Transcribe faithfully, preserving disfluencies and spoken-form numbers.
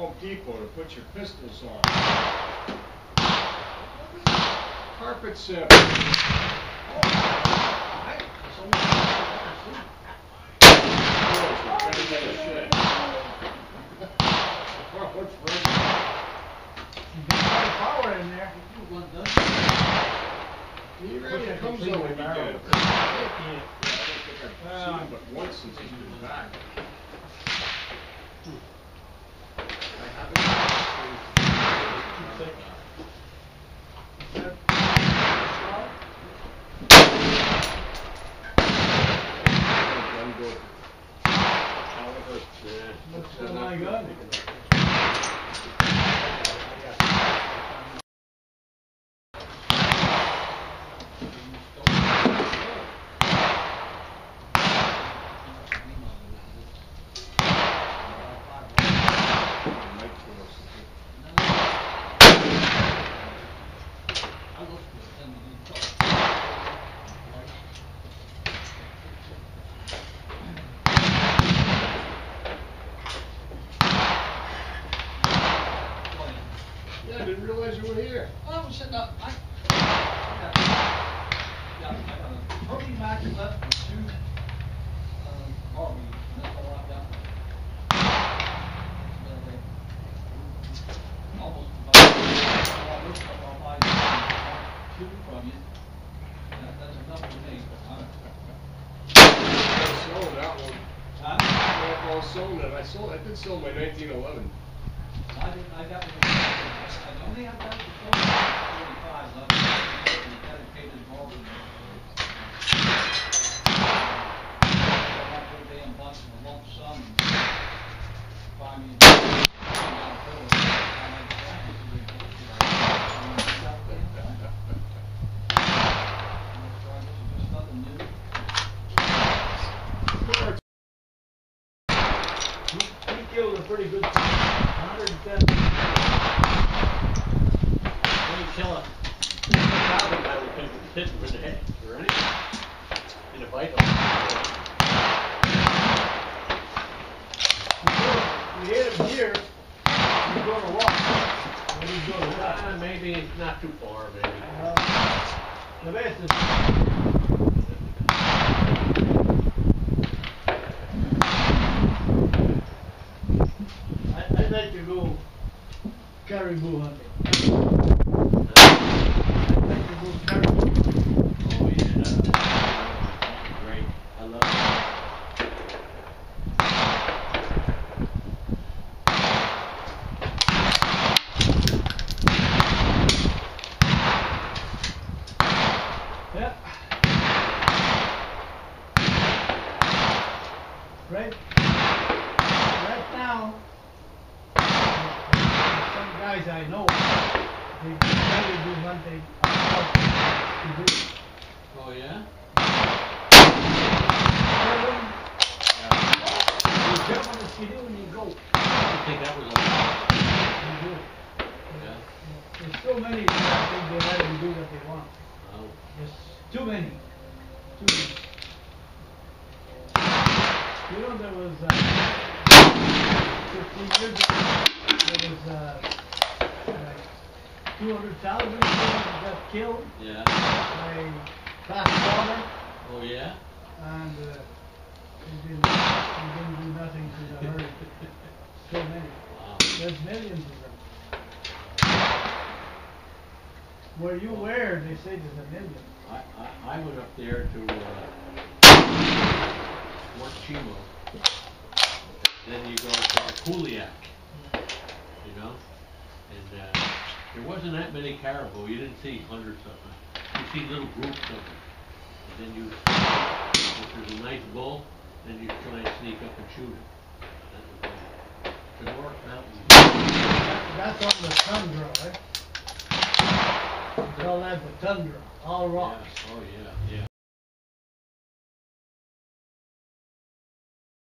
Home Depot to put your pistols on. Carpet sample. Oh, I, You got a lot of power in there. He really comes out when he gets. I don't think I've seen him but once since he's been back. I haven't seen him. Looks so my God. Yeah, I didn't realize you were here. Well, I was sitting up. I, I got, got, I got a protein match left and two um, Harvey. And that's all I've got. Uh, almost about I looked up, I'll buy two from you. That, that's enough for me. I sold that one. Huh? I sold it. I sold. I did sell my nineteen eleven. I did. I got. I only have that for forty-five left. Dedicated Harvey. I got a damn bunch of a lump sum. And buy me. He killed a pretty good one hundred ten. When you kill a thousand guy with a hit with the head or anything in a bite. We hit him here. He's going to walk. When he's going to walk. Uh, maybe not too far, maybe. Uh, the best is. I'd like to go caribou hunting. I'd like to go caribou. Oh yeah, great. I love it. Yeah. Right. Right now, some guys I know, they probably do hunting to do. Oh yeah? You jump on the skidoo and you go. I think that was a lot. You do. Yeah. There's so many that I think they let them do what they want. Oh. There's too many. Too many. You know, there was uh, fifteen years ago, there was uh, like two hundred thousand got killed Yeah. by fast water, Oh yeah? and uh, they, didn't, they didn't do nothing to the herd. So many. Wow. There's millions of them. Where you were, they say there's a million. I, I, I went up there to uh, Fort Chimo. Then you go to Kuliak, you know, and uh, there wasn't that many caribou. You didn't see hundreds of them. You see little groups of them. And then you, if there's a nice bull, then you try and sneak up and shoot it. That was uh, the North Mountains. That, that's on the tundra, right? They call that the tundra, all rocks. Yeah. Oh yeah, yeah.